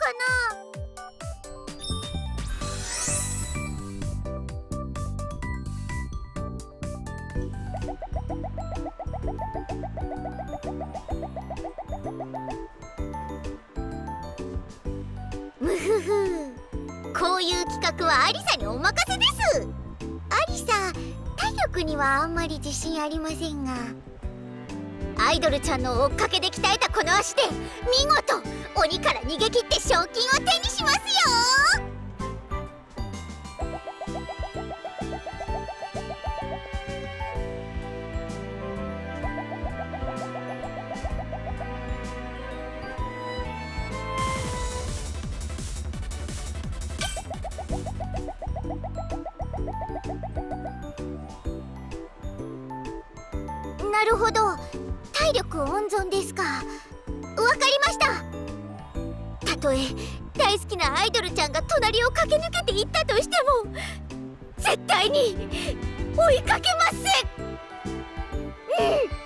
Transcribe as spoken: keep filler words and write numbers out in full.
な。むふふ、こういう企画はアリサにお任せです。アリサ、体力にはあんまり自信ありませんが、アイドルちゃんの追っかけで鍛えたこの足で見事鬼から逃げ切って賞金を手にしますよ。なるほど、体力温存ですか。わかりました。たとえ大好きなアイドルちゃんが隣を駆け抜けていったとしても絶対に追いかけません。うん